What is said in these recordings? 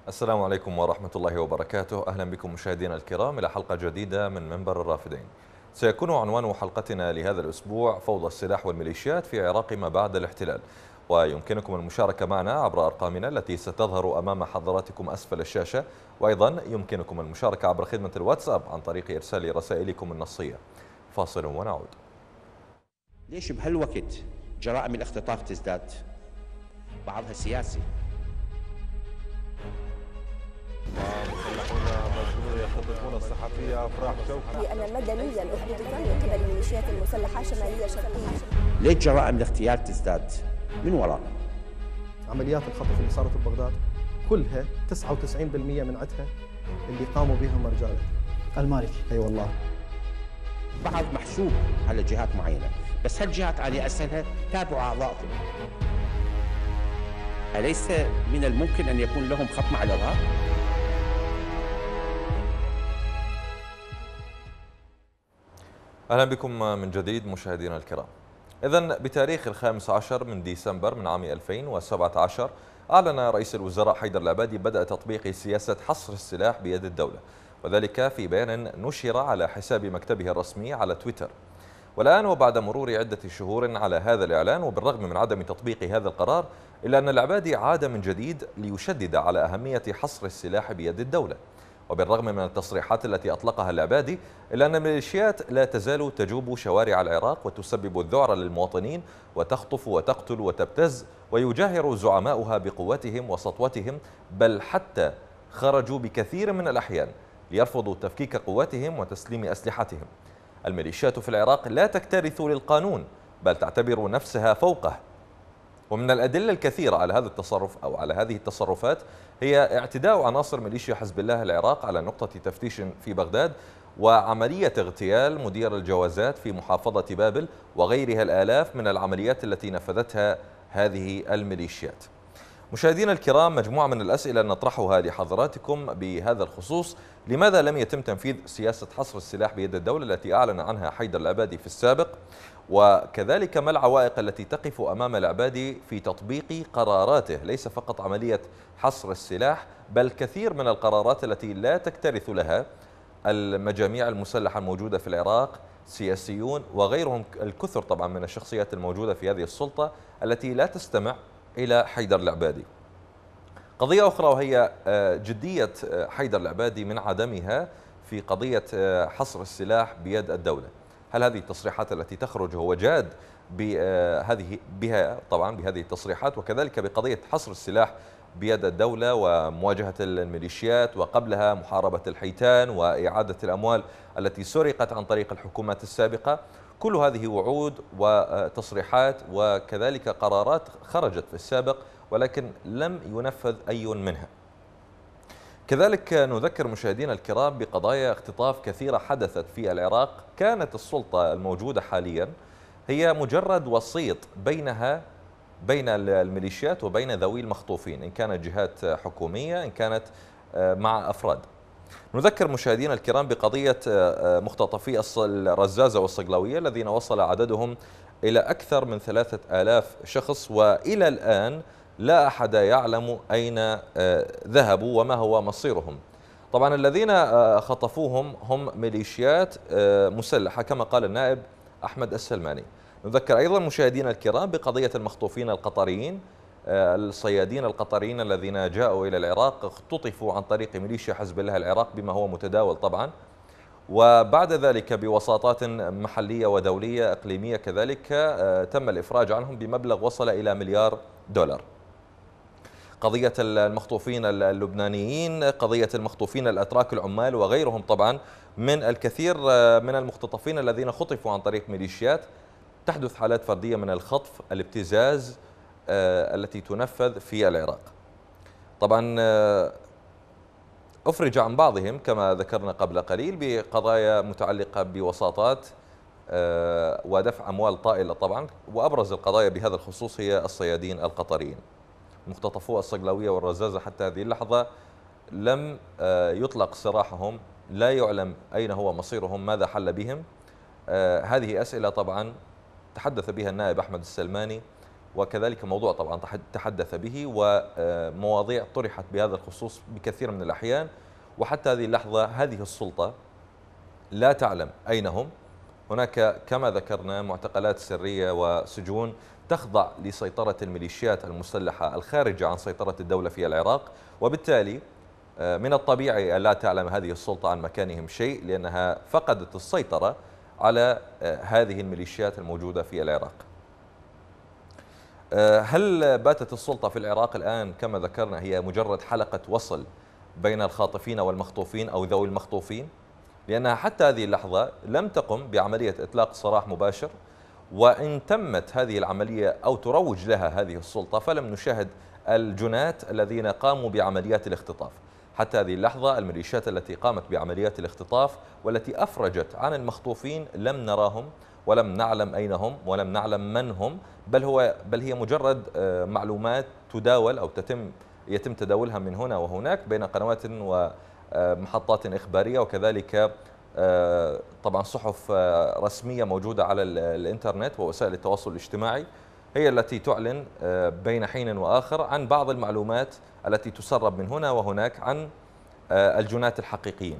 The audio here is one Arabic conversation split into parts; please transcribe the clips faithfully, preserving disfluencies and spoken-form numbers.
السلام عليكم ورحمة الله وبركاته. أهلا بكم مشاهدينا الكرام إلى حلقة جديدة من منبر الرافدين. سيكون عنوان حلقتنا لهذا الأسبوع فوضى السلاح والميليشيات في العراق ما بعد الاحتلال، ويمكنكم المشاركة معنا عبر أرقامنا التي ستظهر أمام حضراتكم أسفل الشاشة، وأيضا يمكنكم المشاركة عبر خدمة الواتساب عن طريق إرسال رسائلكم النصية. فاصل ونعود. ليش بهالوقت جرائم الاختطاف تزداد؟ بعضها سياسي. المسلحون مجنون يختطفون الصحفية أفراح شوقي. لأن مدنيا اختطف من قبل الميليشيات المسلحة شمالية شرقية. ليش جرائم الاغتيال تزداد؟ من وراء عمليات الخطف اللي صارت ببغداد كلها تسعة وتسعين بالمئة من عدها اللي قاموا بها رجاله المالكي. اي والله. بعض محسوب على جهات معينة، بس هالجهات على أساسها تابعوا أعضائهم. أليس من الممكن أن يكون لهم خط مع الإرهاب؟ أهلا بكم من جديد مشاهدينا الكرام. إذن بتاريخ الخامس عشر من ديسمبر من عام ألفين وسبعة عشر أعلن رئيس الوزراء حيدر العبادي بدء تطبيق سياسة حصر السلاح بيد الدولة، وذلك في بيان نشر على حساب مكتبه الرسمي على تويتر. والآن وبعد مرور عدة شهور على هذا الإعلان، وبالرغم من عدم تطبيق هذا القرار، إلا أن العبادي عاد من جديد ليشدد على أهمية حصر السلاح بيد الدولة. وبالرغم من التصريحات التي أطلقها العبادي، إلا أن الميليشيات لا تزال تجوب شوارع العراق وتسبب الذعر للمواطنين وتخطف وتقتل وتبتز، ويجاهر زعماؤها بقوتهم وسطوتهم، بل حتى خرجوا بكثير من الأحيان ليرفضوا تفكيك قواتهم وتسليم أسلحتهم. الميليشيات في العراق لا تكترث للقانون، بل تعتبر نفسها فوقه. ومن الأدلة الكثيرة على هذا التصرف أو على هذه التصرفات هي اعتداء عناصر ميليشيا حزب الله العراق على نقطة تفتيش في بغداد، وعملية اغتيال مدير الجوازات في محافظة بابل، وغيرها الآلاف من العمليات التي نفذتها هذه الميليشيات. مشاهدينا الكرام، مجموعة من الأسئلة نطرحها لحضراتكم بهذا الخصوص. لماذا لم يتم تنفيذ سياسة حصر السلاح بيد الدولة التي أعلن عنها حيدر العبادي في السابق؟ وكذلك ما العوائق التي تقف أمام العبادي في تطبيق قراراته، ليس فقط عملية حصر السلاح بل كثير من القرارات التي لا تكترث لها المجاميع المسلحة الموجودة في العراق، سياسيون وغيرهم الكثر طبعا من الشخصيات الموجودة في هذه السلطة التي لا تستمع إلى حيدر العبادي. قضية أخرى وهي جدية حيدر العبادي من عدمها في قضية حصر السلاح بيد الدولة. هل هذه التصريحات التي تخرج هو جاد بهذه بها طبعا بهذه التصريحات، وكذلك بقضية حصر السلاح بيد الدولة ومواجهة الميليشيات، وقبلها محاربة الحيتان وإعادة الأموال التي سرقت عن طريق الحكومات السابقة؟ كل هذه وعود وتصريحات وكذلك قرارات خرجت في السابق ولكن لم ينفذ أي منها. كذلك نذكر مشاهدينا الكرام بقضايا اختطاف كثيرة حدثت في العراق، كانت السلطة الموجودة حاليا هي مجرد وسيط بينها بين الميليشيات وبين ذوي المخطوفين، إن كانت جهات حكومية إن كانت مع أفراد. نذكر مشاهدينا الكرام بقضية مختطفي الرزازة والصقلوية الذين وصل عددهم إلى أكثر من ثلاثة آلاف شخص، وإلى الآن لا أحد يعلم أين ذهبوا وما هو مصيرهم. طبعا الذين خطفوهم هم ميليشيات مسلحة كما قال النائب أحمد السلماني. نذكر أيضا مشاهدينا الكرام بقضية المخطوفين القطريين، الصيادين القطريين الذين جاءوا إلى العراق اختطفوا عن طريق ميليشيا حزب الله العراق بما هو متداول طبعا، وبعد ذلك بوساطات محلية ودولية إقليمية كذلك تم الإفراج عنهم بمبلغ وصل إلى مليار دولار. قضية المخطوفين اللبنانيين، قضية المخطوفين الأتراك العمال وغيرهم طبعا من الكثير من المختطفين الذين خطفوا عن طريق ميليشيات. تحدث حالات فردية من الخطف، الابتزاز التي تنفذ في العراق. طبعا أفرج عن بعضهم كما ذكرنا قبل قليل بقضايا متعلقة بوساطات ودفع أموال طائلة طبعا، وأبرز القضايا بهذا الخصوص هي الصيادين القطريين. مختطفو الصقلوية والرزازة حتى هذه اللحظة لم يطلق سراحهم، لا يعلم أين هو مصيرهم، ماذا حل بهم. هذه أسئلة طبعا تحدث بها النائب أحمد السلماني وكذلك موضوع طبعا تحدث به ومواضيع طرحت بهذا الخصوص بكثير من الأحيان، وحتى هذه اللحظة هذه السلطة لا تعلم أين هم. هناك كما ذكرنا معتقلات سرية وسجون تخضع لسيطرة الميليشيات المسلحة الخارجة عن سيطرة الدولة في العراق، وبالتالي من الطبيعي أن لا تعلم هذه السلطة عن مكانهم شيء، لأنها فقدت السيطرة على هذه الميليشيات الموجودة في العراق. هل باتت السلطة في العراق الآن كما ذكرنا هي مجرد حلقة وصل بين الخاطفين والمخطوفين أو ذوي المخطوفين؟ لأنها حتى هذه اللحظة لم تقم بعملية إطلاق سراح مباشر، وإن تمت هذه العملية أو تروج لها هذه السلطة فلم نشاهد الجنات الذين قاموا بعمليات الاختطاف. حتى هذه اللحظة الميليشيات التي قامت بعمليات الاختطاف والتي أفرجت عن المخطوفين لم نراهم ولم نعلم أين هم ولم نعلم من هم، بل هو بل هي مجرد معلومات تداول أو تتم يتم تداولها من هنا وهناك بين قنوات ومحطات إخبارية، وكذلك طبعا صحف رسمية موجودة على الإنترنت ووسائل التواصل الاجتماعي هي التي تعلن بين حين وآخر عن بعض المعلومات التي تسرب من هنا وهناك عن الجنات الحقيقيين.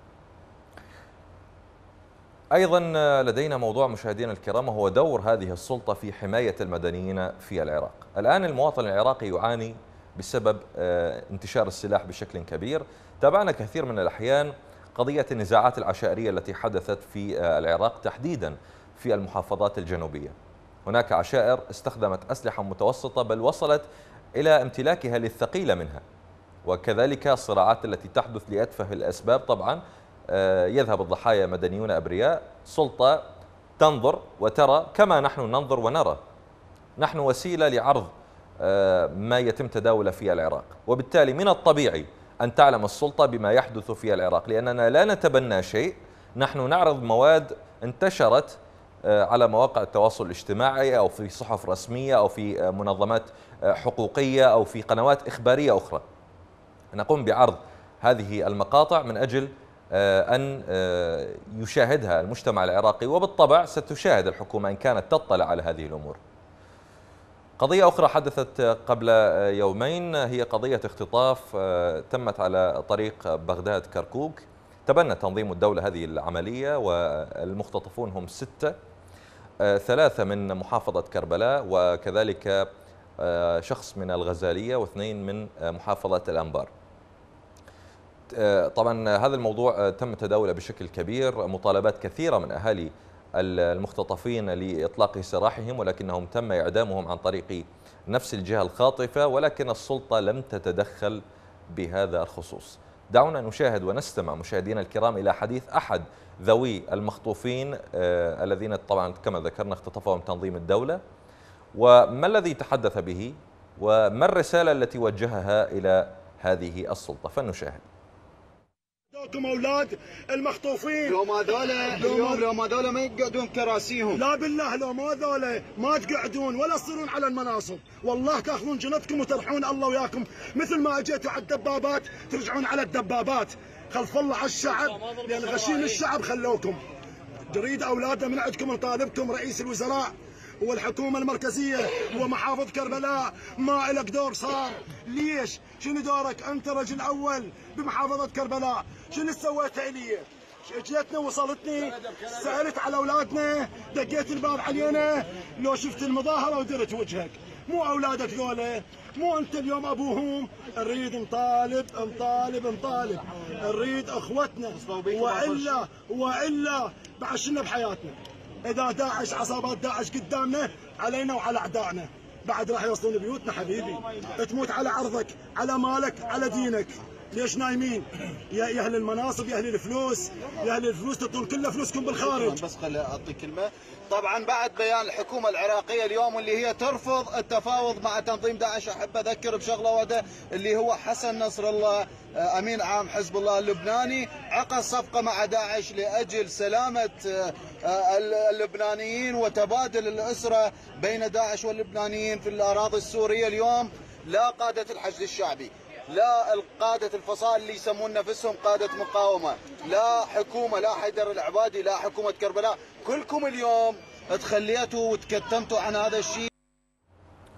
أيضا لدينا موضوع مشاهدينا الكرام وهو دور هذه السلطة في حماية المدنيين في العراق. الآن المواطن العراقي يعاني بسبب انتشار السلاح بشكل كبير. تابعنا كثير من الأحيان قضية النزاعات العشائرية التي حدثت في العراق تحديدا في المحافظات الجنوبية. هناك عشائر استخدمت أسلحة متوسطة بل وصلت إلى امتلاكها للثقيل منها، وكذلك الصراعات التي تحدث لأتفه الأسباب. طبعا يذهب الضحايا مدنيون أبرياء، سلطة تنظر وترى كما نحن ننظر ونرى. نحن وسيلة لعرض ما يتم تداوله في العراق، وبالتالي من الطبيعي أن تعلم السلطة بما يحدث في العراق، لأننا لا نتبنى شيء. نحن نعرض مواد انتشرت على مواقع التواصل الاجتماعي أو في صحف رسمية أو في منظمات حقوقية أو في قنوات إخبارية أخرى. نقوم بعرض هذه المقاطع من أجل أن يشاهدها المجتمع العراقي، وبالطبع ستشاهد الحكومة إن كانت تطلع على هذه الأمور. قضية أخرى حدثت قبل يومين هي قضية اختطاف تمت على طريق بغداد كركوك. تبنى تنظيم الدولة هذه العملية، والمختطفون هم ستة، ثلاثة من محافظة كربلاء وكذلك شخص من الغزالية واثنين من محافظة الأنبار. طبعا هذا الموضوع تم تداوله بشكل كبير، مطالبات كثيرة من أهالي المختطفين لإطلاق سراحهم، ولكنهم تم إعدامهم عن طريق نفس الجهة الخاطفة، ولكن السلطة لم تتدخل بهذا الخصوص. دعونا نشاهد ونستمع مشاهدينا الكرام إلى حديث أحد ذوي المخطوفين آه الذين طبعا كما ذكرنا اختطفهم تنظيم الدولة، وما الذي تحدث به وما الرسالة التي وجهها إلى هذه السلطة، فلنشاهد. دوكم اولاد المخطوفين لو ما ذولا اليوم لو ما ذولا ما يقعدون كراسيهم، لا بالله لو ما ذولا ما تقعدون ولا تصيرون على المناصب، والله تاخذون جنتكم وترحون الله وياكم، مثل ما اجيتوا على الدبابات ترجعون على الدبابات. خلف الله على الشعب، لان غشيم الشعب خلوكم. نريد اولادنا من عندكم، نطالبكم رئيس الوزراء والحكومة المركزية ومحافظ كربلاء، ما إلك دور صار. ليش؟ شنو دورك؟ أنت رجل أول بمحافظة كربلاء، شنو سويت لي؟ جيتنا وصلتني، سألت على أولادنا، دقيت الباب علينا، لو شفت المظاهرة ودرت وجهك. مو أولادك ذولا، مو أنت اليوم أبوهم. نريد نطالب نطالب نطالب، نريد أخوتنا، وإلا وإلا بعشنا بحياتنا. إذا داعش عصابات داعش قدامنا علينا وعلى أعدائنا، بعد راح يوصلون بيوتنا حبيبي. تموت على عرضك، على مالك، على دينك. ليش نايمين؟ يا أهل المناصب، يا أهل الفلوس، يا أهل الفلوس تطول كل فلوسكم بالخارج. بس خلي أعطي كلمة. طبعا بعد بيان الحكومة العراقية اليوم اللي هي ترفض التفاوض مع تنظيم داعش، أحب أذكر بشغلة واحدة اللي هو حسن نصر الله أمين عام حزب الله اللبناني عقد صفقة مع داعش لأجل سلامة اللبنانيين وتبادل الأسرة بين داعش واللبنانيين في الأراضي السورية. اليوم لا قادة الحشد الشعبي، لا القادة الفصائل اللي يسمون نفسهم قادة مقاومة، لا حكومة، لا حيدر العبادي، لا حكومة كربلاء، كلكم اليوم تخليتوا وتكتمتوا عن هذا الشيء.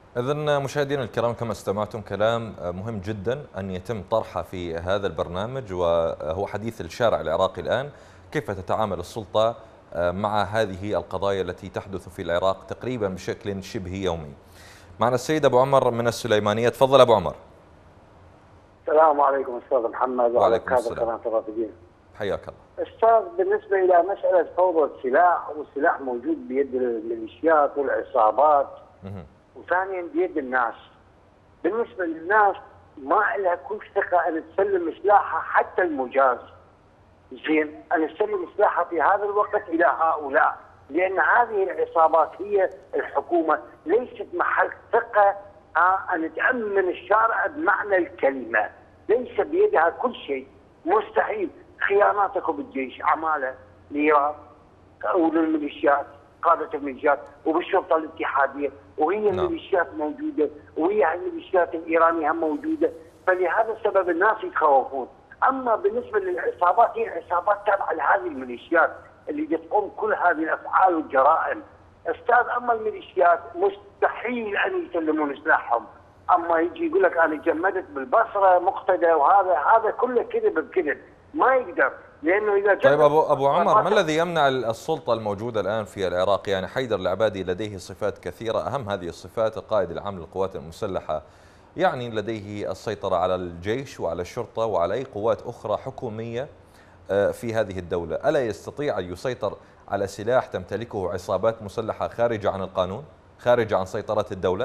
إذن مشاهدينا الكرام، كما استمعتم كلام مهم جدا أن يتم طرحه في هذا البرنامج، وهو حديث الشارع العراقي الآن. كيف تتعامل السلطة مع هذه القضايا التي تحدث في العراق تقريبا بشكل شبه يومي؟ معنا السيد أبو عمر من السليمانية. تفضل أبو عمر. السلام عليكم أستاذ محمد وعليكم السلام. قناة الرافدين. حياك الله. أستاذ، بالنسبة إلى مسألة فوضى السلاح، والسلاح موجود بيد الميليشيات والعصابات، وثانيا بيد الناس. بالنسبة للناس ما لها كل ثقة أن تسلم سلاحها حتى المجاز. زين، أن تسلم سلاحها في هذا الوقت إلى هؤلاء، لأن هذه العصابات هي الحكومة، ليست محل ثقة أن تأمن الشارع بمعنى الكلمة. ليس بيدها كل شيء، مستحيل. خياناتكم بالجيش، عمالة لإيران وللميليشيات، قادة الميليشيات وبالشرطة الاتحادية، وهي الميليشيات موجودة، وهي الميليشيات الإيرانية هم موجودة. فلهذا السبب الناس يتخوفون. أما بالنسبة للعصابات، هي العصابات تابعة لهذه الميليشيات اللي تقوم كل هذه الأفعال والجرائم. أستاذ، أما الميليشيات مستحيل أن يسلمون سلاحهم. أما يجي يقول لك أنا جمدت بالبصرة مقتدى، وهذا هذا كله كذب بكذب، ما يقدر. لأنه إذا طيب أبو أبو عمر، ما الذي يمنع السلطة الموجودة الآن في العراق؟ يعني حيدر العبادي لديه صفات كثيرة، أهم هذه الصفات القائد العام للقوات المسلحة، يعني لديه السيطرة على الجيش وعلى الشرطة وعلى أي قوات أخرى حكومية في هذه الدولة. ألا يستطيع أن يسيطر على سلاح تمتلكه عصابات مسلحة خارجة عن القانون، خارجة عن سيطرة الدولة؟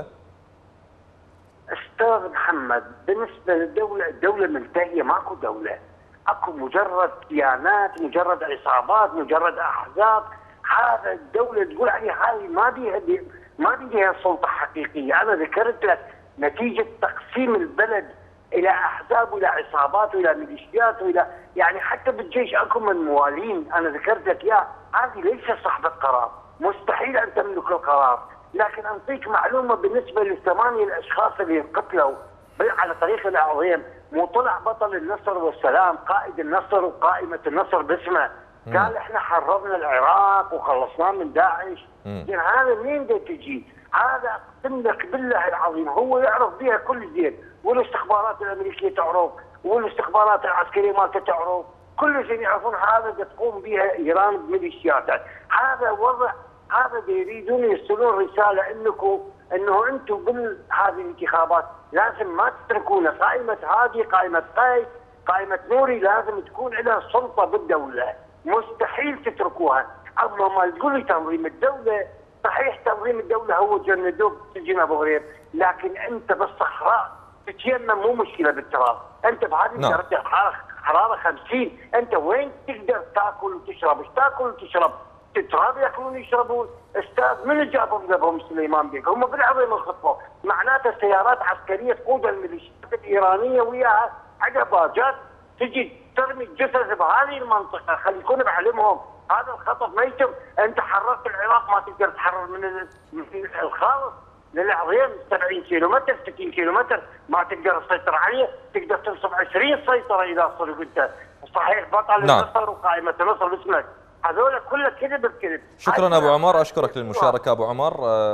أستاذ محمد، بالنسبة للدولة، الدولة منتهية، ماكو دولة. اكو مجرد كيانات، مجرد عصابات، مجرد احزاب. هذا الدوله تقول عليها هذه ما بيها ما بيها سلطه حقيقيه. انا ذكرت لك نتيجه تقسيم البلد الى احزاب والى عصابات والى ميليشيات والى يعني حتى بالجيش اكو من موالين. انا ذكرت لك اياه، هذه ليست صاحبه قرار، مستحيل ان تملك القرار. لكن انطيك معلومه بالنسبه للثمانيه الاشخاص اللي انقتلوا على طريق العظيم. مو طلع بطل النصر والسلام، قائد النصر وقائمة النصر باسمه، قال احنا حررنا العراق وخلصناه من داعش. يعني هذا منين دا تجي؟ هذا اقسم لك بالله العظيم هو يعرف بها كل زين، والاستخبارات الامريكيه تعرف، والاستخبارات العسكريه مالته تعرف، كل شيء يعرفون. هذا تقوم بها ايران بميليشياتها. هذا وضع، هذا يريدون يرسلون رساله انكم انه انتم بهذه الانتخابات لازم ما تتركون قائمه هادي، قائمه قيس، قائمه نوري، لازم تكون لها سلطه بالدوله، مستحيل تتركوها. اما ما تقول لي تنظيم الدوله، صحيح تنظيم الدوله هو جندوب سجن ابو غريب، لكن انت بالصحراء تتيمم مو مشكله بالتراب، انت بهذه درجه حراره حراره خمسين، انت وين تقدر تاكل وتشرب؟ ايش تاكل وتشرب؟ التراب ياكلون يشربون. استاذ، من جابهم ذبهم سليمان بيك؟ هم بالعظيم الخطوه، معناته سيارات عسكريه تقودها الميليشيات الايرانيه وياها عندها باجات تجي ترمي الجثث بهذه المنطقه. خلي يكون بعلمهم هذا الخطر ما يتم. انت حررت العراق، ما تقدر تحرر من الخالص للعظيم سبعين كيلو متر، ستين كيلو متر، ما تقدر تسيطر عليه. تقدر تنصب عشرين سيطره اذا صرت انت صحيح بطل نعم. النصر وقائمه النصر باسمك. هذول كله كذب بكذب. شكرا أبو عمر، أشكرك للمشاركة. أبو عمر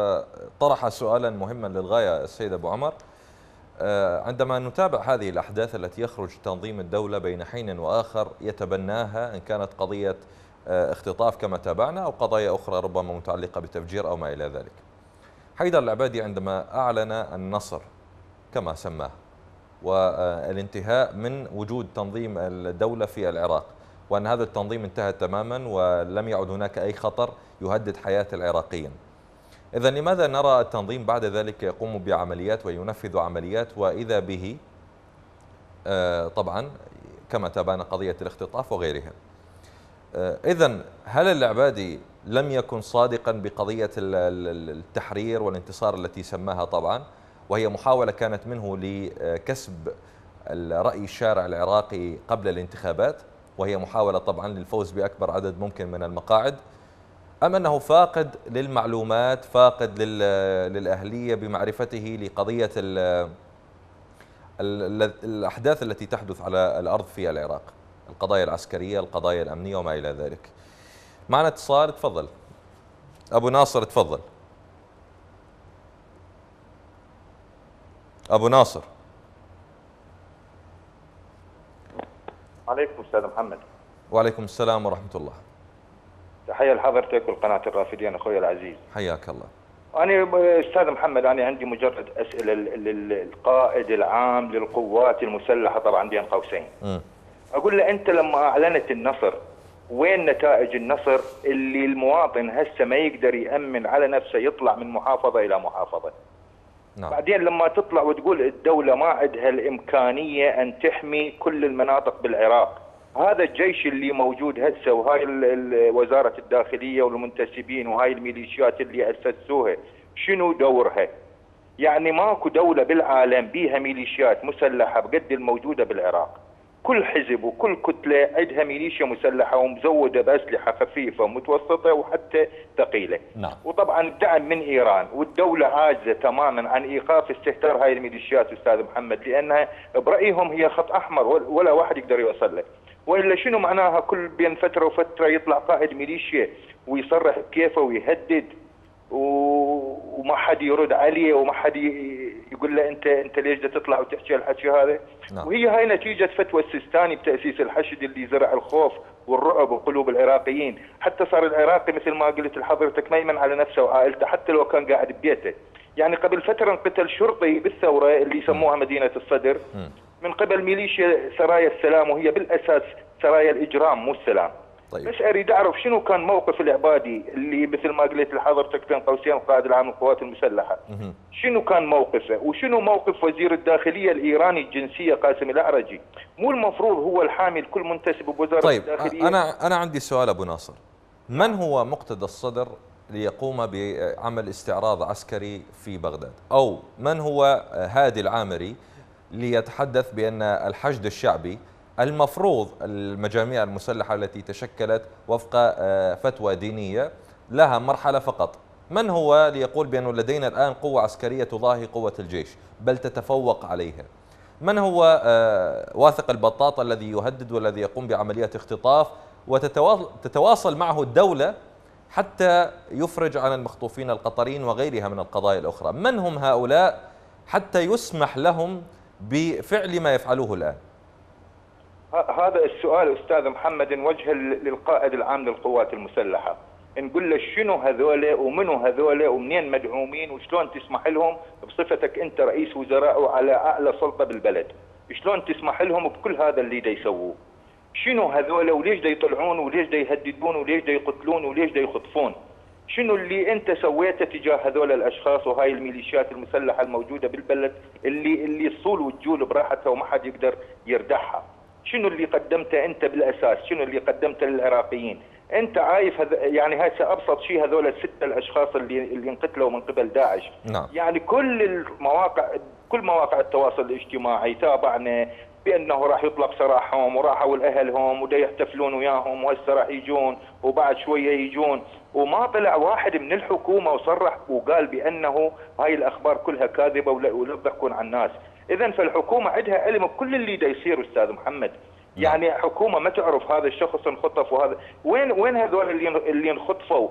طرح سؤالا مهما للغاية السيد أبو عمر. عندما نتابع هذه الأحداث التي يخرج تنظيم الدولة بين حين وآخر يتبناها، إن كانت قضية اختطاف كما تابعنا أو قضايا أخرى ربما متعلقة بتفجير أو ما إلى ذلك. حيدر العبادي عندما أعلن النصر كما سماه والانتهاء من وجود تنظيم الدولة في العراق، وأن هذا التنظيم انتهى تماما ولم يعد هناك أي خطر يهدد حياة العراقيين، إذا لماذا نرى التنظيم بعد ذلك يقوم بعمليات وينفذ عمليات وإذا به طبعا كما تابعنا قضية الاختطاف وغيرها؟ إذا هل العبادي لم يكن صادقا بقضية التحرير والانتصار التي سماها طبعا، وهي محاولة كانت منه لكسب رأي الشارع العراقي قبل الانتخابات، وهي محاولة طبعا للفوز بأكبر عدد ممكن من المقاعد، أم أنه فاقد للمعلومات، فاقد للأهلية بمعرفته لقضية الأحداث التي تحدث على الأرض في العراق، القضايا العسكرية، القضايا الأمنية وما إلى ذلك؟ معنا اتصال، تفضل أبو ناصر، تفضل. أبو ناصر. عليكم أستاذ محمد. وعليكم السلام ورحمة الله. تحية لحضرتك والقناة الرافدين أخوي العزيز. حياك الله. أنا أستاذ محمد أنا عندي مجرد أسئلة للقائد العام للقوات المسلحة طبعا بين قوسين. م. أقول له أنت لما أعلنت النصر وين نتائج النصر اللي المواطن هسه ما يقدر يأمن على نفسه يطلع من محافظة إلى محافظة. نعم. بعدين لما تطلع وتقول الدولة ما عندها الإمكانية أن تحمي كل المناطق بالعراق، هذا الجيش اللي موجود هسه وهاي وزارة الداخلية والمنتسبين وهاي الميليشيات اللي أسسوها شنو دورها؟ يعني ماكو دولة بالعالم بيها ميليشيات مسلحة بقد الموجودة بالعراق. كل حزب وكل كتلة عندها ميليشيا مسلحة ومزودة بأسلحة خفيفة ومتوسطة وحتى ثقيلة. نعم. وطبعا الدعم من إيران، والدولة عاجزة تماما عن إيقاف استهتار هاي الميليشيات أستاذ محمد، لأنها برأيهم هي خط أحمر ولا واحد يقدر يوصل له. وإلا شنو معناها كل بين فترة وفترة يطلع قائد ميليشيا ويصرح بكيفه ويهدد وما حد يرد عليه وما حد يقول له انت انت ليش بدك تطلع وتحكي الحكي هذا؟ نعم. وهي هاي نتيجه فتوى السيستاني بتاسيس الحشد اللي زرع الخوف والرعب بقلوب العراقيين، حتى صار العراقي مثل ما قلت لحضرتك ما يمن على نفسه وعائلته حتى لو كان قاعد ببيته. يعني قبل فتره انقتل شرطي بالثوره اللي يسموها مدينه الصدر م. من قبل ميليشيا سرايا السلام، وهي بالاساس سرايا الاجرام مو السلام. طيب. بس اريد اعرف شنو كان موقف العبادي اللي مثل ما قلت لحضرتك بين قوسين القائد العام للقوات المسلحه. مه. شنو كان موقفه وشنو موقف وزير الداخليه الايراني الجنسيه قاسم الاعرجي؟ مو المفروض هو الحامي لكل منتسب بوزاره طيب. الداخليه؟ طيب انا انا عندي سؤال ابو ناصر، من هو مقتدى الصدر ليقوم بعمل استعراض عسكري في بغداد؟ او من هو هادي العامري ليتحدث بان الحشد الشعبي المفروض المجاميع المسلحة التي تشكلت وفق فتوى دينية لها مرحلة فقط؟ من هو ليقول بأنه لدينا الآن قوة عسكرية تضاهي قوة الجيش بل تتفوق عليها؟ من هو واثق البطاطا الذي يهدد والذي يقوم بعمليات اختطاف وتتواصل معه الدولة حتى يفرج عن المخطوفين القطريين وغيرها من القضايا الأخرى؟ من هم هؤلاء حتى يسمح لهم بفعل ما يفعلوه الآن؟ هذا السؤال أستاذ محمد نوجهه للقائد العام للقوات المسلحة، نقول له شنو هذولا ومنو هذولا ومنين مدعومين وشلون تسمح لهم بصفتك أنت رئيس وزراء وعلى أعلى سلطة بالبلد، شلون تسمح لهم بكل هذا اللي دا يسووه؟ شنو هذولا وليش دا يطلعون وليش دا يهددون وليش دا يقتلون وليش دا يخطفون؟ شنو اللي انت سويته تجاه هذول الاشخاص وهاي الميليشيات المسلحة الموجودة بالبلد اللي اللي الصول والجول براحتها وما حد يقدر يردحها؟ شنو اللي قدمته انت بالاساس؟ شنو اللي قدمته للعراقيين؟ انت عايف هذ... يعني هسه ابسط شيء هذول السته الاشخاص اللي اللي انقتلوا من قبل داعش. نعم. يعني كل المواقع كل مواقع التواصل الاجتماعي تابعنا بانه راح يطلق سراحهم وراحوا لاهلهم ودا يحتفلون وياهم وهسه راح يجون وبعد شويه يجون، وما طلع واحد من الحكومه وصرح وقال بانه هاي الاخبار كلها كاذبه ولا يضحكون على الناس. اذا فالحكومه عندها علم بكل اللي دا يصير استاذ محمد. يعني حكومه ما تعرف هذا الشخص انخطف وهذا وين وين هذول اللي اللي انخطفوا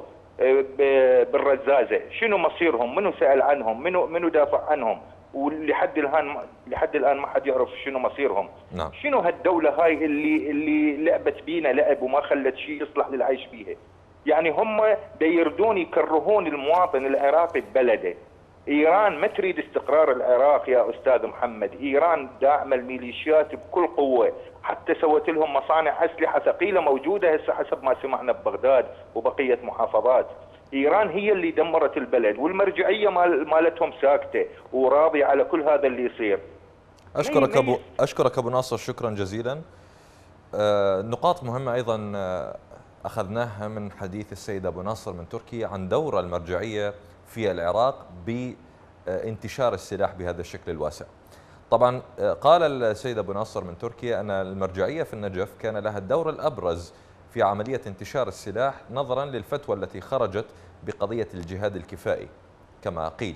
بالرزازه؟ شنو مصيرهم؟ منو سال عنهم؟ منو منو دافع عنهم؟ ولحد الان لحد الان ما حد يعرف شنو مصيرهم. نعم. شنو هالدوله هاي اللي اللي لعبت بينا لعب وما خلت شيء يصلح للعيش بيها؟ يعني هم دا يردون يكرهون المواطن العراقي ببلده. ايران ما تريد استقرار العراق يا استاذ محمد، ايران داعمه الميليشيات بكل قوه، حتى سوت لهم مصانع اسلحه ثقيله موجوده هسه حسب ما سمعنا ببغداد وبقيه محافظات. ايران هي اللي دمرت البلد والمرجعيه مال مالتهم ساكته وراضيه على كل هذا اللي يصير. اشكرك ابو اشكرك ابو ناصر، شكرا جزيلا. آه نقاط مهمه ايضا آه اخذناها من حديث السيد ابو ناصر من تركيا عن دور المرجعيه في العراق بانتشار السلاح بهذا الشكل الواسع. طبعا قال السيد أبو ناصر من تركيا أن المرجعية في النجف كان لها الدور الأبرز في عملية انتشار السلاح نظرا للفتوى التي خرجت بقضية الجهاد الكفائي كما قيل،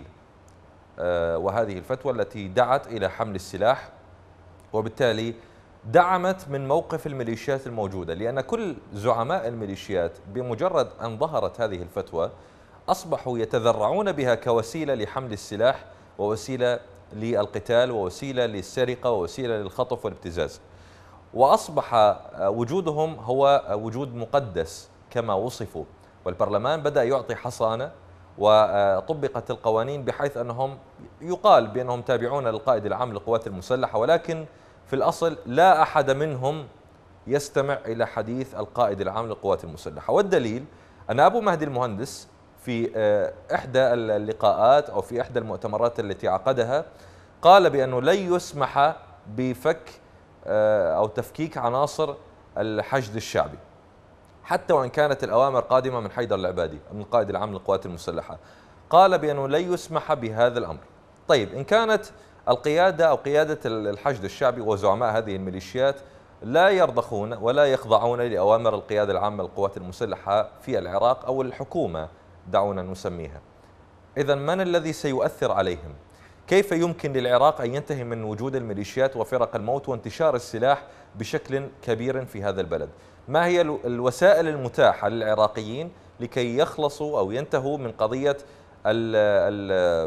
وهذه الفتوى التي دعت إلى حمل السلاح وبالتالي دعمت من موقف الميليشيات الموجودة، لأن كل زعماء الميليشيات بمجرد أن ظهرت هذه الفتوى أصبحوا يتذرعون بها كوسيلة لحمل السلاح ووسيلة للقتال ووسيلة للسرقة ووسيلة للخطف والابتزاز، وأصبح وجودهم هو وجود مقدس كما وصفوا، والبرلمان بدأ يعطي حصانة وطبقت القوانين بحيث أنهم يقال بأنهم تابعون للقائد العام للقوات المسلحة، ولكن في الأصل لا أحد منهم يستمع إلى حديث القائد العام للقوات المسلحة. والدليل أن أبو مهدي المهندس في إحدى اللقاءات أو في إحدى المؤتمرات التي عقدها قال بأنه لن يسمح بفك أو تفكيك عناصر الحشد الشعبي حتى وإن كانت الأوامر قادمة من حيدر العبادي من القائد العام للقوات المسلحة. قال بأنه لن يسمح بهذا الأمر. طيب، إن كانت القيادة أو قيادة الحشد الشعبي وزعماء هذه الميليشيات لا يرضخون ولا يخضعون لأوامر القيادة العامة للقوات المسلحة في العراق أو الحكومة دعونا نسميها، إذن من الذي سيؤثر عليهم؟ كيف يمكن للعراق أن ينتهي من وجود الميليشيات وفرق الموت وانتشار السلاح بشكل كبير في هذا البلد؟ ما هي الوسائل المتاحة للعراقيين لكي يخلصوا أو ينتهوا من قضية ال ال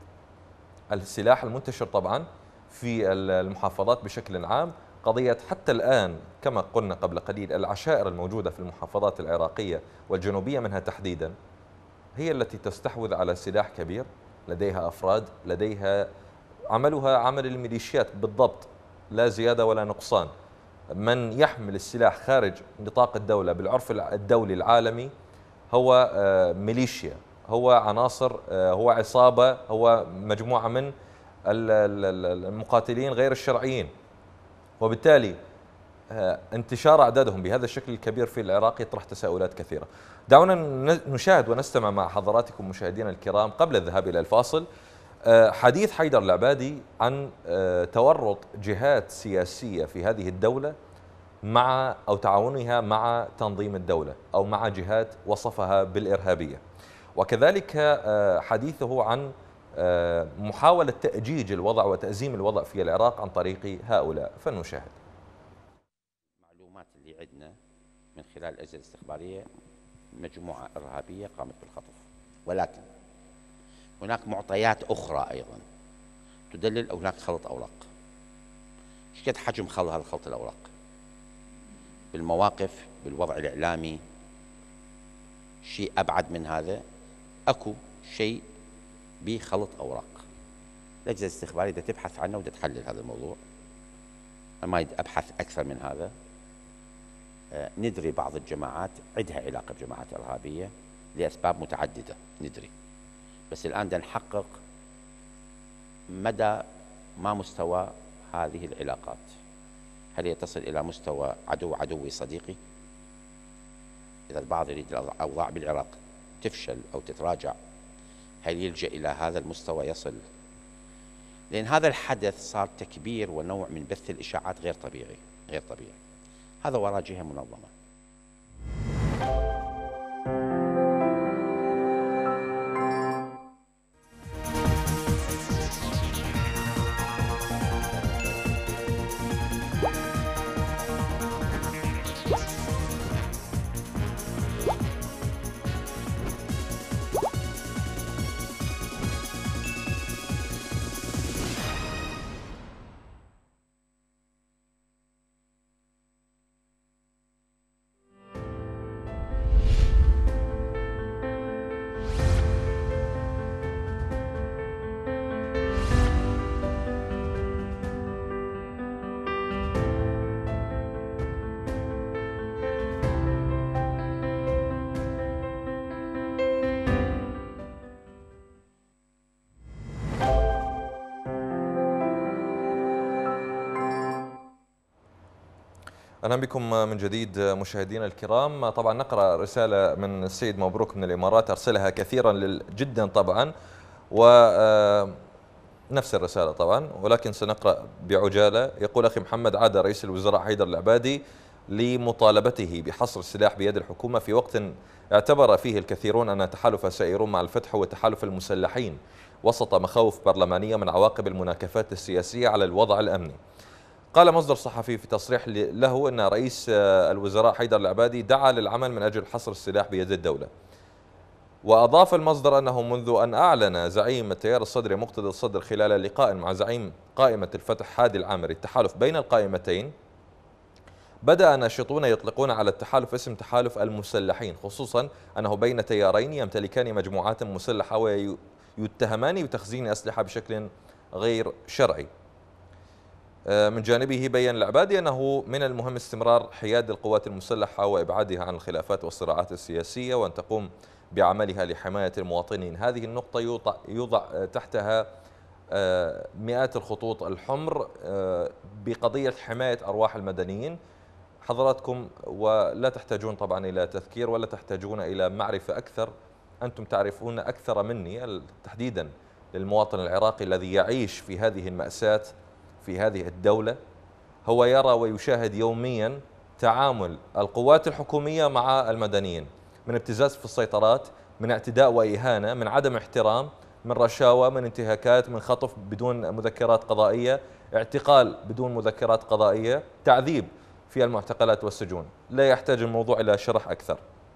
السلاح المنتشر طبعا في المحافظات بشكل عام، قضية حتى الآن كما قلنا قبل قليل العشائر الموجودة في المحافظات العراقية والجنوبية منها تحديدا هي التي تستحوذ على سلاح كبير، لديها أفراد، لديها عملها عمل الميليشيات بالضبط، لا زيادة ولا نقصان. من يحمل السلاح خارج نطاق الدولة بالعرف الدولي العالمي هو ميليشيا، هو عناصر، هو عصابة، هو مجموعة من المقاتلين غير الشرعيين، وبالتالي انتشار أعدادهم بهذا الشكل الكبير في العراق يطرح تساؤلات كثيرة. دعونا نشاهد ونستمع مع حضراتكم مشاهدينا الكرام قبل الذهاب إلى الفاصل حديث حيدر العبادي عن تورط جهات سياسية في هذه الدولة مع أو تعاونها مع تنظيم الدولة أو مع جهات وصفها بالإرهابية، وكذلك حديثه عن محاولة تأجيج الوضع وتأزيم الوضع في العراق عن طريق هؤلاء. فلنشاهد. المعلومات اللي عندنا من خلال الأجهزة الاستخبارية مجموعة إرهابية قامت بالخطف، ولكن هناك معطيات أخرى أيضا تدلل أو هناك خلط أوراق. ايش قد حجم خلط هذا الخلط الأوراق؟ بالمواقف، بالوضع الإعلامي، شيء أبعد من هذا، أكو شيء بخلط أوراق. الأجهزة الاستخبارية بدها تبحث عنه وبدها تحلل هذا الموضوع. أنا ما أبحث أكثر من هذا. آه ندري بعض الجماعات عندها علاقة بجماعات إرهابية لأسباب متعددة ندري، بس الآن بدنا نحقق مدى ما مستوى هذه العلاقات. هل هي تصل إلى مستوى عدو عدوي صديقي؟ إذا البعض يريد الأوضاع بالعراق تفشل أو تتراجع، هل يلجأ إلى هذا المستوى يصل؟ لأن هذا الحدث صار تكبير ونوع من بث الإشاعات غير طبيعي غير طبيعي. هذا وراء جهة منظمة. أهلا بكم من جديد مشاهدينا الكرام. طبعا نقرأ رسالة من السيد مبروك من الإمارات أرسلها كثيرا جدا طبعا، ونفس الرسالة طبعا، ولكن سنقرأ بعجالة. يقول أخي محمد: عاد رئيس الوزراء حيدر العبادي لمطالبته بحصر السلاح بيد الحكومة في وقت اعتبر فيه الكثيرون أن تحالف سائرون مع الفتح هو تحالف المسلحين وسط مخاوف برلمانية من عواقب المناكفات السياسية على الوضع الأمني. قال مصدر صحفي في تصريح له أن رئيس الوزراء حيدر العبادي دعا للعمل من أجل حصر السلاح بيد الدولة. وأضاف المصدر أنه منذ أن أعلن زعيم التيار الصدري مقتدى الصدر خلال لقاء مع زعيم قائمة الفتح هادي العامري التحالف بين القائمتين، بدأ ناشطون يطلقون على التحالف اسم تحالف المسلحين، خصوصا أنه بين تيارين يمتلكان مجموعات مسلحة ويتهمان بتخزين أسلحة بشكل غير شرعي. من جانبه بيّن العبادي أنه من المهم استمرار حياد القوات المسلحة وإبعادها عن الخلافات والصراعات السياسية، وأن تقوم بعملها لحماية المواطنين. هذه النقطة يوضع تحتها مئات الخطوط الحمر بقضية حماية أرواح المدنيين. حضراتكم ولا تحتاجون طبعا إلى تذكير ولا تحتاجون إلى معرفة أكثر، أنتم تعرفون أكثر مني تحديدا للمواطن العراقي الذي يعيش في هذه المأساة في هذه الدولة، هو يرى ويشاهد يوميا تعامل القوات الحكومية مع المدنيين، من ابتزاز في السيطرات، من اعتداء وإهانة، من عدم احترام، من رشاوى، من انتهاكات، من خطف بدون مذكرات قضائية، اعتقال بدون مذكرات قضائية، تعذيب في المعتقلات والسجون. لا يحتاج الموضوع إلى شرح أكثر.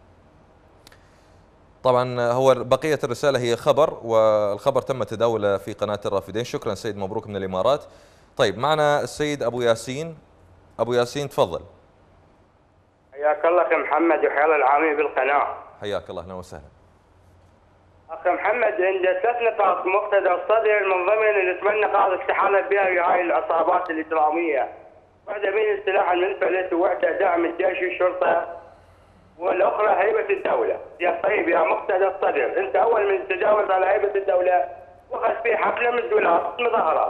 طبعا هو بقية الرسالة هي خبر، والخبر تم تداوله في قناة الرافدين. شكرا سيد مبروك من الإمارات. طيب معنا السيد أبو ياسين. أبو ياسين تفضل. حياك الله أخي محمد وحيا الله العاملين بالقناة. حياك الله، أهلا وسهلا. أخي محمد عند ثلاث نقاط مقتدى الصدر من ضمن اللي تمنى قاعد استحالة بها هاي العصابات الإجرامية. واحدة من السلاح المنفلت وواحدة دعم الجيش والشرطة، والأخرى هيبة الدولة. يا طيب يا مقتدى الصدر، أنت أول من تجاوز على هيبة الدولة وأخذ فيه حفلة من دولار مظاهرات.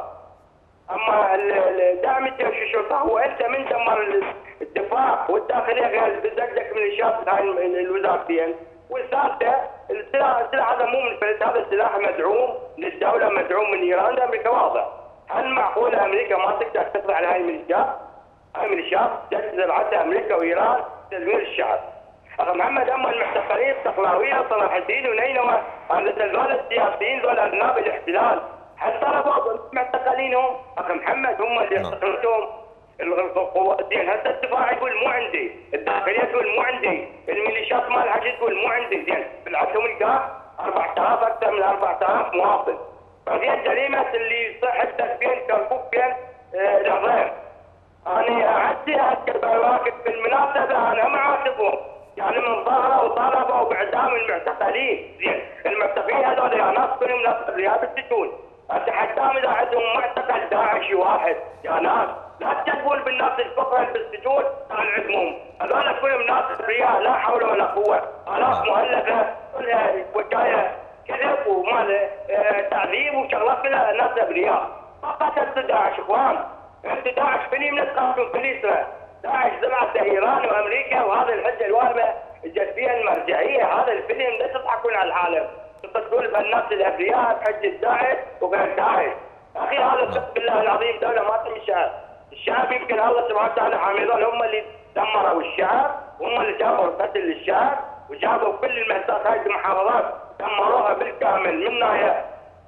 أما دعم الجيش والشرطة هو أنت من دمر الدفاع والداخلية غير بدك ميليشيات هاي الوزارتين. والثالثة السلاح السلاح هذا مو منفلت، هذا السلاح مدعوم للدولة، مدعوم من إيران، أمريكا واضح. هل معقول أمريكا ما تقدر تقضي على هاي الميليشيات؟ هاي الميليشيات زرعتها أمريكا وإيران تدمير الشعب. أخي محمد أما المعتقلين الصقلاوية صلاح الدين ونينوى هذول السياسيين ذول أذناب الاحتلال، هل طلبوا معتقلينهم؟ أخي محمد هم اللي اعتقلتهم القوات. زين هسه الدفاع يقول مو عندي، الداخلية تقول مو عندي، الميليشيات مال الحشد تقول مو عندي. زين بالعتهم القاع أربعة آلاف أكثر من أربعة آلاف مواطن. بعدين جريمة اللي صحتك بين كركوك بين آه العظيم. أنا أعدي أذكر بواقف بالمناسبة أنا ما عاتبهم، يعني من ظهروا وطالبوا باعدام المعتقلين. زين المعتقلين هذول يا ناس كلهم ناس ابرياء بالسجون، اتحداهم اذا عندهم معتقل داعشي واحد يا ناس، لا تكذبون بالناس الفقراء اللي بالسجون كان عندهم، هذول كلهم ناس ابرياء لا حول ولا قوه، الاف مؤلفه كلها وجايه كذب ومال تعذيب وشغلات كلها ناس ابرياء. ما قتلت داعش اخوان، انت داعش فيلم نتقاتل في الاسره، داعش زرعته ايران وامريكا، وهذا الحجه الوهمه اجت فيها المرجعيه، هذا الفيلم لا تضحكون على العالم، تصدقون بالناس الابرياء بحجه داعش وغير داعش. اخي هذا اقسم بالله العظيم دوله ما تم الشعب، الشعب يمكن الله سبحانه وتعالى حاميدون هم اللي دمروا الشعب، هم اللي جابوا قتل للشعب وجابوا كل المأساة هاي المحافظات دمروها بالكامل من ناحيه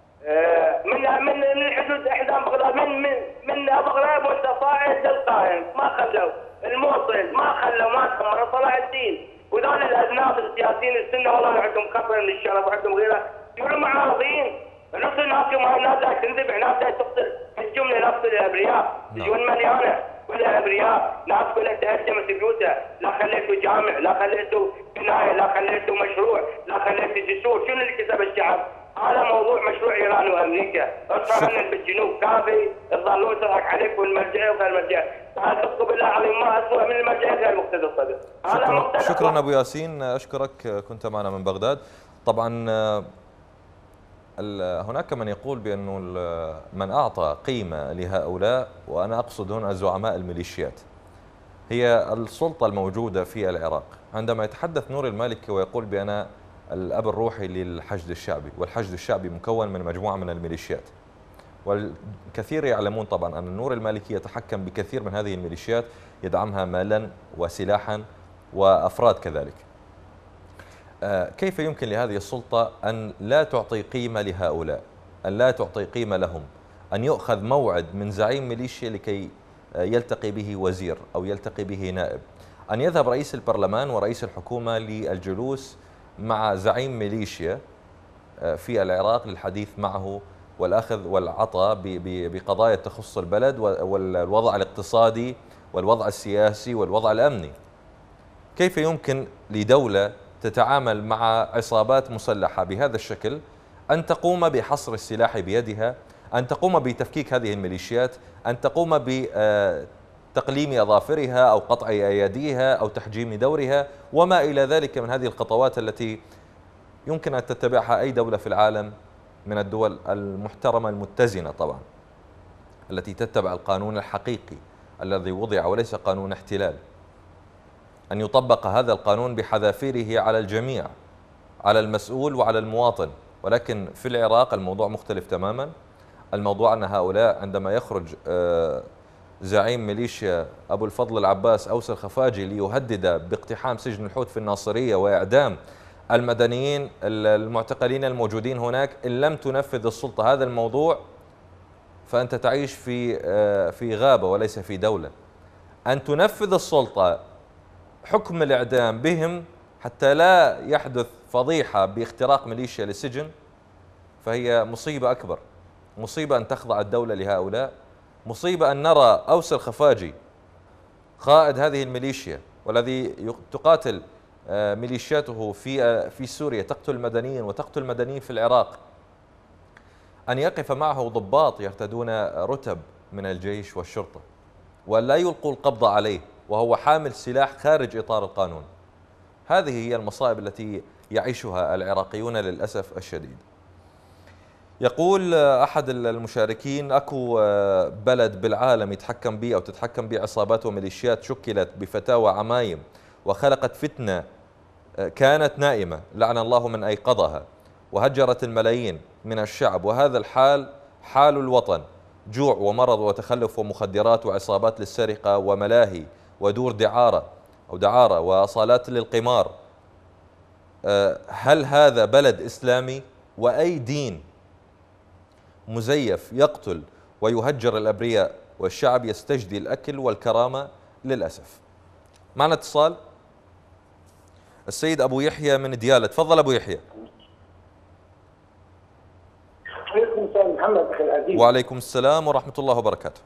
من من من الحدود احدام بغداد، من من من ابو غريب والتصاعد للقائم ما خلوا الموصل، ما خلوا ما دمروا صلاح الدين. وذول الأذناب السياسيين السنة والله عندهم خبرة من الشرف وعندهم غيره، يقولوا معارضين، نص ناسهم هاي ناس جاي تنذبح، ناس جاي تقتل الجملة نفس الأبرياء، تجون مليانة كلها أبرياء، ناس كلها تهدمت بيوتها، لا خليتوا جامع، لا خليتوا بناية، لا خليتوا مشروع، لا خليتوا جسور، شنو اللي كسب الشعب؟ هذا موضوع مشروع ايران وامريكا، اصبح من بالجنوب كافي تظلون يضحك عليكم المرجعيه وغير المرجعيه، اصدقوا بالله العظيم ما اسوء من المرجعيه غير مقتدى الصدر. شكرا شكرا ابو ياسين، اشكرك كنت معنا من بغداد. طبعا هناك من يقول بانه من اعطى قيمه لهؤلاء، وانا اقصد هنا زعماء الميليشيات، هي السلطه الموجوده في العراق. عندما يتحدث نور المالكي ويقول بان الأب الروحي للحشد الشعبي، والحشد الشعبي مكون من مجموعة من الميليشيات، والكثير يعلمون طبعا أن النور المالكي يتحكم بكثير من هذه الميليشيات، يدعمها مالا وسلاحا وأفراد كذلك. كيف يمكن لهذه السلطة أن لا تعطي قيمة لهؤلاء، أن لا تعطي قيمة لهم، أن يؤخذ موعد من زعيم ميليشيا لكي يلتقي به وزير أو يلتقي به نائب، أن يذهب رئيس البرلمان ورئيس الحكومة للجلوس مع زعيم ميليشيا في العراق للحديث معه والأخذ والعطاء بقضايا تخص البلد والوضع الاقتصادي والوضع السياسي والوضع الأمني. كيف يمكن لدولة تتعامل مع عصابات مسلحة بهذا الشكل أن تقوم بحصر السلاح بيدها، أن تقوم بتفكيك هذه الميليشيات، أن تقوم بتقليم أظافرها أو قطع أيديها أو تحجيم دورها وما إلى ذلك من هذه الخطوات التي يمكن أن تتبعها أي دولة في العالم من الدول المحترمة المتزنة طبعا، التي تتبع القانون الحقيقي الذي وضع وليس قانون احتلال. أن يطبق هذا القانون بحذافيره على الجميع، على المسؤول وعلى المواطن. ولكن في العراق الموضوع مختلف تماما. الموضوع أن هؤلاء عندما يخرج زعيم ميليشيا أبو الفضل العباس أوس الخفاجي ليهدد باقتحام سجن الحوت في الناصرية وإعدام المدنيين المعتقلين الموجودين هناك، إن لم تنفذ السلطة هذا الموضوع فأنت تعيش في في غابة وليس في دولة. أن تنفذ السلطة حكم الإعدام بهم حتى لا يحدث فضيحة باختراق ميليشيا للسجن، فهي مصيبة أكبر. مصيبة أن تخضع الدولة لهؤلاء، مصيبة أن نرى أوس الخفاجي قائد هذه الميليشيا والذي تقاتل ميليشياته في في سوريا، تقتل المدنيين وتقتل المدنيين في العراق، أن يقف معه ضباط يرتدون رتب من الجيش والشرطة ولا يلقوا القبض عليه وهو حامل سلاح خارج إطار القانون. هذه هي المصائب التي يعيشها العراقيون للأسف الشديد. يقول أحد المشاركين: أكو بلد بالعالم يتحكم به أو تتحكم به عصابات وميليشيات شكلت بفتاوى عمايم وخلقت فتنة كانت نائمة، لعن الله من أيقظها، وهجرت الملايين من الشعب، وهذا الحال حال الوطن، جوع ومرض وتخلف ومخدرات وعصابات للسرقة وملاهي ودور دعارة أو دعارة وصالات للقمار. هل هذا بلد إسلامي؟ وأي دين مزيف يقتل ويهجر الأبرياء والشعب يستجدي الأكل والكرامة للأسف. معنا اتصال السيد أبو يحيى من ديالة. تفضل أبو يحيى. عليكم السلام محمد أخي العزيز. وعليكم السلام ورحمة الله وبركاته.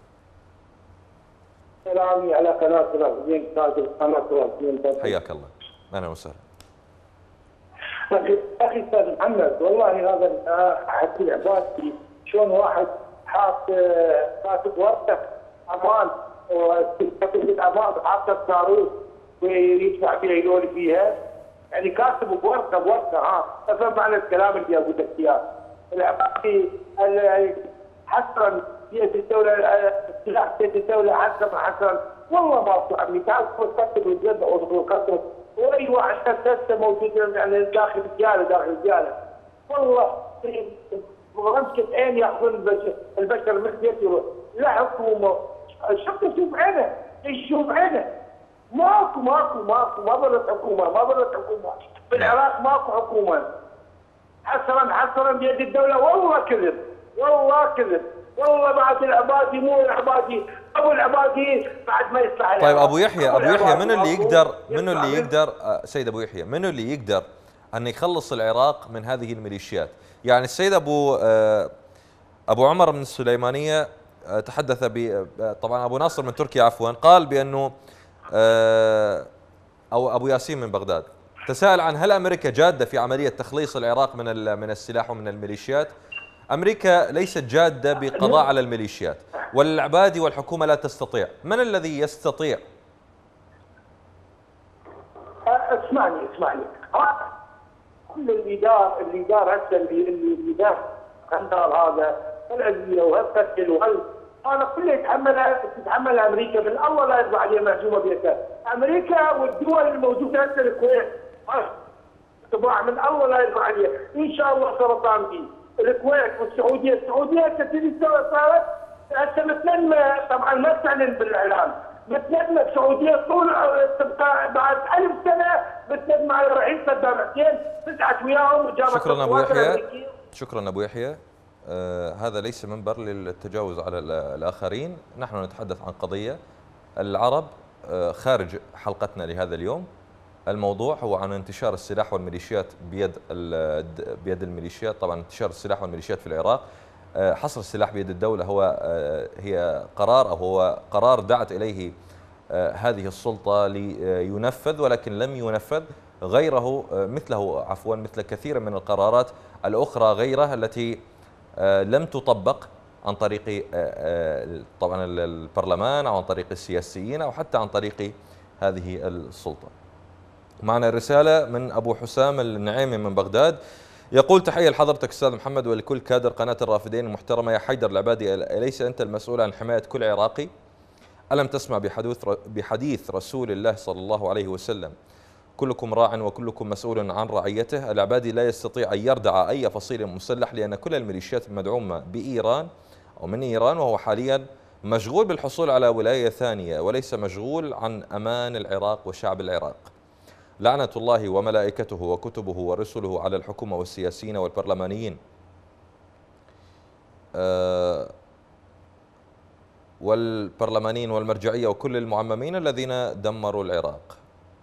سلامي على قناة رافدين تاج قناة رافدين. حياك الله. أهلا وسهلا. أخي أخي أستاذ محمد، والله هذا حتى العباد شلون واحد حاط كاتب ورقة أمان وتكتب الأمان حاطة صاروخ ويدفع فيها يلولي فيها، يعني كاتب بورقة بورقة. ها افهم معنى الكلام اللي أقول لك إياه. العباد حسرا بيد الدولة، السلاح بيد الدولة حسرا حسرا. والله ما عمي تعال كتب الجنة وكتب واي واحد هسه موجود يعني داخل رجاله داخل رجاله. والله رمشة عين ياخذون البشر البشر من بيته. لا حكومه، شوف شوف عينه، يشوف عينه. ماكو ماكو ماكو ما ظلت حكومه، ما ظلت حكومه. في العراق ماكو حكومه. حسرا حسرا بيد الدوله. والله كذب، والله كذب، والله بعد العبادي مو العبادي، ابو العبادي بعد ما يصلح. طيب ابو يحيى، ابو يحيى منو اللي يقدر منو اللي يقدر سيد ابو يحيى منو اللي يقدر ان يخلص العراق من هذه الميليشيات؟ يعني السيد ابو ابو عمر من السليمانيه تحدث ب طبعا ابو ناصر من تركيا عفوا، قال بانه او ابو ياسين من بغداد تساءل عن هل امريكا جاده في عمليه تخليص العراق من من السلاح ومن الميليشيات؟ أمريكا ليست جادة بقضاء على الميليشيات، والعبادي والحكومة لا تستطيع. من الذي يستطيع؟ اسمعني اسمعني كل اللي دار اللي دار هسه اللي اللي دار خندار هذا العزية وهالقتل وهال هذا كله يتحملها تتحمل امريكا. من الله لا يرضى عليه مهزومه بيتها. امريكا والدول الموجوده هسه الكويت طبعا من الله لا يرضى عليه. ان شاء الله سرطان فيه. الكويت والسعوديه، السعوديه تبتدي صارت هسه متلمه طبعا ما تعلن بالاعلام، متلمه السعوديه طول بعد ألف سنه متلمه على رئيس صدام حسين تسعت وياهم وجابت. شكرا ابو يحيى، شكرا ابو يحيى. آه هذا ليس منبر للتجاوز على الاخرين، نحن نتحدث عن قضيه. العرب آه خارج حلقتنا لهذا اليوم الموضوع هو عن انتشار السلاح والميليشيات بيد بيد الميليشيات. طبعا انتشار السلاح والميليشيات في العراق، حصر السلاح بيد الدولة هو هي قرار أو هو قرار دعت إليه هذه السلطة لينفذ، ولكن لم ينفذ. غيره مثله عفوا مثل كثير من القرارات الأخرى غيرها التي لم تطبق عن طريق طبعا البرلمان أو عن طريق السياسيين أو حتى عن طريق هذه السلطة. معنا رسالة من أبو حسام النعيمي من بغداد، يقول: تحية لحضرتك أستاذ محمد ولكل كادر قناة الرافدين المحترمة. يا حيدر العبادي، أليس أنت المسؤول عن حماية كل عراقي؟ ألم تسمع بحديث بحديث رسول الله صلى الله عليه وسلم: كلكم راع وكلكم مسؤول عن رعيته؟ العبادي لا يستطيع أن يردع أي فصيل مسلح لأن كل الميليشيات المدعومة بإيران أو من إيران، وهو حاليا مشغول بالحصول على ولاية ثانية وليس مشغول عن أمان العراق وشعب العراق. لعنة الله وملائكته وكتبه ورسله على الحكومة والسياسيين والبرلمانيين أه والبرلمانيين والمرجعية وكل المعممين الذين دمروا العراق.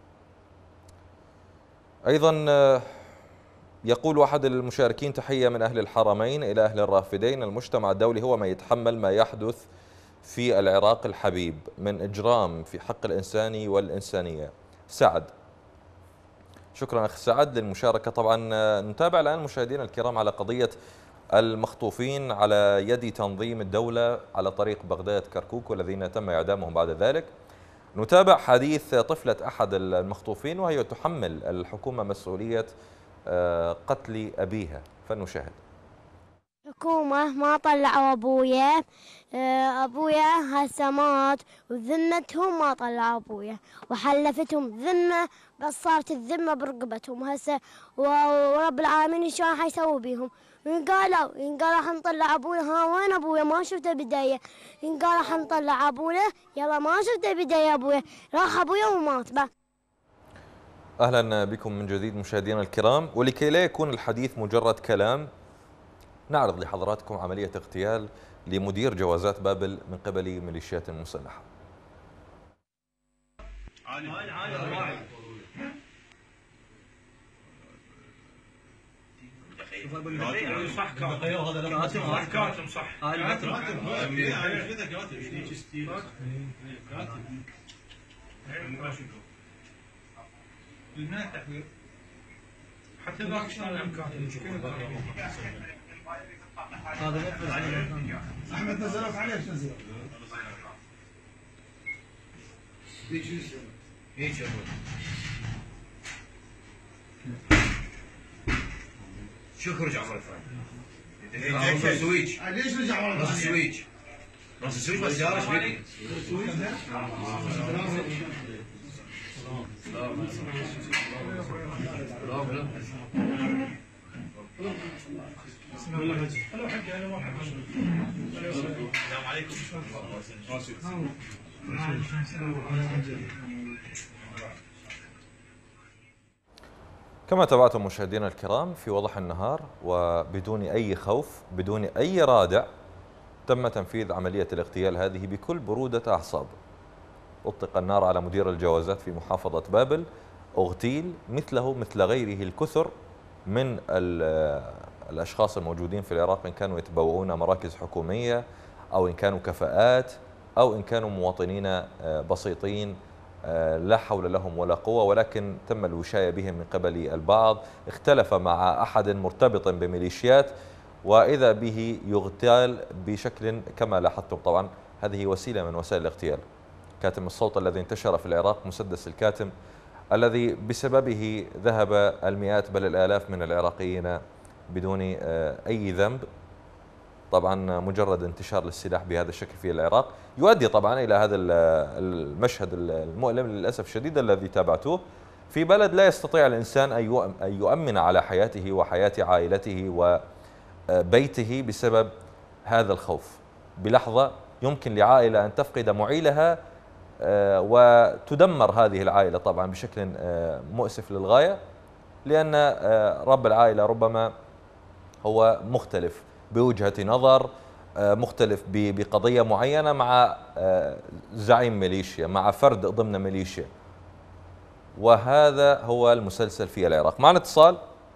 أيضا يقول أحد المشاركين: تحية من أهل الحرمين إلى أهل الرافدين. المجتمع الدولي هو ما يتحمل ما يحدث في العراق الحبيب من إجرام في حق الإنسان والإنسانية. سعد. شكرا أخي سعد للمشاركة. طبعا نتابع الآن مشاهدينا الكرام على قضية المخطوفين على يد تنظيم الدولة على طريق بغداد كركوك والذين تم إعدامهم بعد ذلك. نتابع حديث طفلة أحد المخطوفين وهي تحمل الحكومة مسؤولية قتل أبيها، فنشاهد. حكومة ما طلعوا أبويا، أبويا هسه مات وذمتهم ما طلعوا أبويا وحلفتهم ذمة، بس صارت الذمة برقبتهم هسه، ورب العالمين شو راح يسوي بيهم؟ ينقالوا ينقال راح نطلع أبويا. ها وين أبويا؟ ما شفته بداية. ينقال راح نطلع أبويا، يلا ما شفته بداية أبويا، راح أبويا ومات بقى. أهلا بكم من جديد مشاهدينا الكرام، ولكي لا يكون الحديث مجرد كلام نعرض لحضراتكم عملية اغتيال لمدير جوازات بابل من قبل ميليشيات مسلحة. صح كاتب صح كاتب صح هاي المتر كذا كاتب التحوير حتى ذاك شلون كاتب هذا نفذ عليه احمد نزلت عليه ايش نزل؟ هيك هيك شو رجع مرة ثانية؟ راس السويتش. ليش رجع مرة ثانية؟ راس السويتش. راس السويتش بس يا رجل بيكي. بسم الله. هلا حقي انا واحد. السلام عليكم. كما تابعتم مشاهدينا الكرام في وضح النهار وبدون أي خوف بدون أي رادع تم تنفيذ عملية الاغتيال هذه بكل برودة أعصاب. أطلق النار على مدير الجوازات في محافظة بابل، اغتيل مثله مثل غيره الكثر من الأشخاص الموجودين في العراق، إن كانوا يتبوؤون مراكز حكومية أو إن كانوا كفاءات أو إن كانوا مواطنين بسيطين لا حول لهم ولا قوة، ولكن تم الوشاية بهم من قبل البعض. اختلف مع أحد مرتبط بميليشيات وإذا به يغتال بشكل كما لاحظتم. طبعا هذه وسيلة من وسائل الاغتيال. كاتم الصوت الذي انتشر في العراق، مسدس الكاتم الذي بسببه ذهب المئات بل الآلاف من العراقيين بدون أي ذنب. طبعا مجرد انتشار للسلاح بهذا الشكل في العراق يؤدي طبعا إلى هذا المشهد المؤلم للأسف الشديد الذي تابعتوه في بلد لا يستطيع الإنسان أن يؤمن على حياته وحياة عائلته وبيته بسبب هذا الخوف. بلحظة يمكن لعائلة أن تفقد معيلها وتدمر هذه العائلة طبعا بشكل مؤسف للغاية، لأن رب العائلة ربما هو مختلف بوجهة نظر، مختلف بقضية معينة مع زعيم ميليشيا، مع فرد ضمن ميليشيا، وهذا هو المسلسل في العراق. معنا اتصال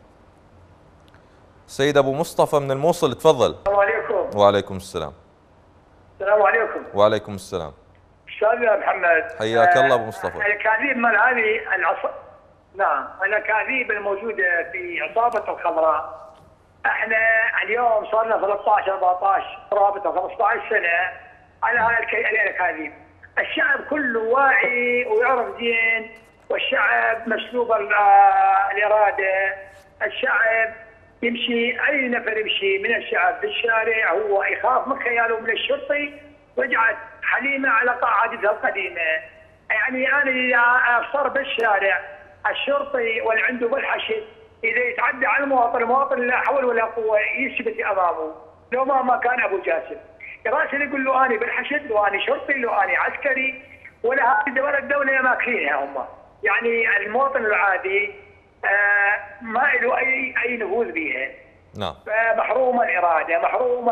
سيد أبو مصطفى من الموصل، تفضل. السلام عليكم. وعليكم السلام. السلام عليكم. وعليكم السلام. استاذ محمد، حياك الله أبو مصطفى. الأكاذيب مال هذه العص... نعم، الأكاذيب الموجودة في عصابة الخضراء، احنا اليوم صار لنا ثلاثة عشر أربعة عشر رابطة خمسة عشر سنة على هذه الأكاذيب. الشعب كله واعي ويعرف زين، والشعب مسلوب الإرادة. الشعب يمشي، أي نفر يمشي من الشعب في الشارع هو يخاف من خياله من الشرطي. رجعت حليمة على قاعدتها القديمة. يعني أنا إذا صار بالشارع الشرطي واللي عنده بالحشد إذا يتعدى على المواطن، المواطن لا حول ولا قوة يثبت أمامه. لو ما ما كان أبو جاسم يراسل يقول له أنا بالحشد، لو أنا شرطي، لو أنا عسكري، ولا هذه ولا الدولة ماكلينها هم. يعني المواطن العادي آه ما له أي أي نفوذ بها. نعم. محروم الإرادة، محروم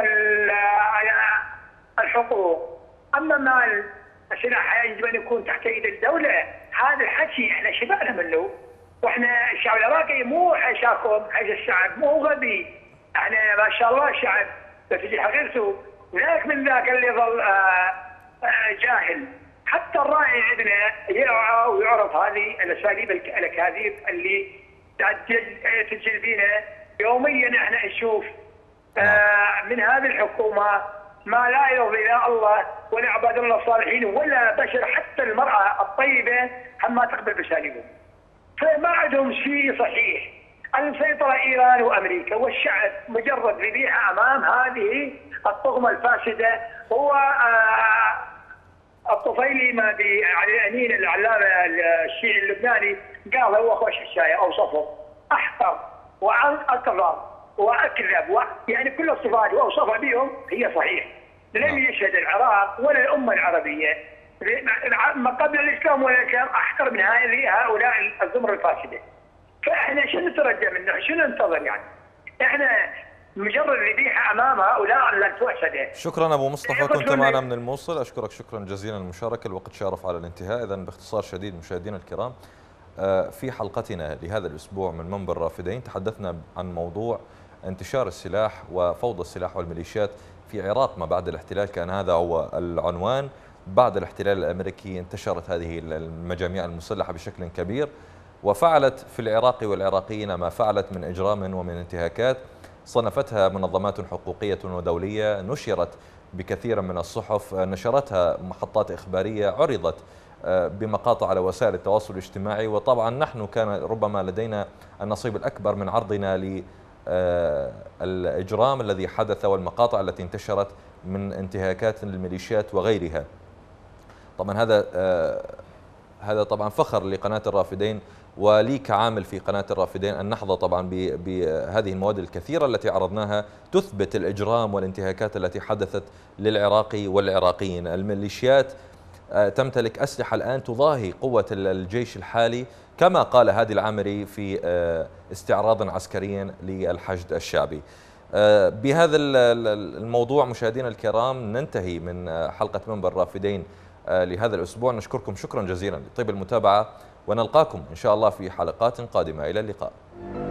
الحقوق. أما مال السلاح يجب أن يكون تحت يد الدولة، هذا الحكي احنا شبعنا منه. واحنا الشعب العراقي مو حيشاكم، حيش الشعب مو غبي. احنا ما شاء الله شعب بتجي حقيقته، ذاك من ذاك اللي ظل آآ آآ جاهل. حتى الراعي عندنا يرعى ويعرف هذه الاساليب الاكاذيب اللي تسجل بينا يوميا. احنا نشوف من هذه الحكومه ما لا يرضي لا الله ولا عباد الله الصالحين ولا بشر، حتى المراه الطيبه هم ما تقبل باساليبهم. فما عندهم شيء صحيح. المسيطره ايران وامريكا، والشعب مجرد ذبيحه امام هذه الطغمه الفاسده. هو آه الطفيلي ما على الامين العلامه الشيعي اللبناني قال هو خوش الشاي اوصفه احقر واكذب واكذب و... يعني كل الصفات واوصفها بهم هي صحيح. لم يشهد العراق ولا الامه العربيه ما قبل الاسلام ولا الاسلام احقر من هؤلاء الزمر الفاسده. فاحنا شنو نترجى منه؟ شنو ننتظر يعني؟ احنا مجرد ذبيحه امام هؤلاء الفاسده. شكرا ابو مصطفى، كنت معنا من الموصل، اشكرك شكرا جزيلا المشاركه. الوقت شارف على الانتهاء. اذا باختصار شديد مشاهدينا الكرام، في حلقتنا لهذا الاسبوع من منبر رافدين تحدثنا عن موضوع انتشار السلاح وفوضى السلاح والميليشيات في العراق ما بعد الاحتلال. كان هذا هو العنوان. بعد الاحتلال الامريكي انتشرت هذه المجاميع المسلحه بشكل كبير، وفعلت في العراق والعراقيين ما فعلت من اجرام ومن انتهاكات صنفتها منظمات حقوقيه ودوليه، نشرت بكثير من الصحف، نشرتها محطات اخباريه، عرضت بمقاطع على وسائل التواصل الاجتماعي. وطبعا نحن كان ربما لدينا النصيب الاكبر من عرضنا للاجرام الذي حدث والمقاطع التي انتشرت من انتهاكات للميليشيات وغيرها. طبعا هذا هذا طبعا فخر لقناة الرافدين ولي كعامل في قناة الرافدين أن نحظى طبعا بهذه المواد الكثيرة التي عرضناها تثبت الإجرام والانتهاكات التي حدثت للعراقي والعراقيين. الميليشيات تمتلك أسلحة الآن تضاهي قوة الجيش الحالي، كما قال هادي العامري في استعراض عسكري للحشد الشعبي. بهذا الموضوع مشاهدينا الكرام ننتهي من حلقة منبر رافدين لهذا الأسبوع. نشكركم شكرا جزيلا لطيب المتابعة، ونلقاكم إن شاء الله في حلقات قادمة. إلى اللقاء.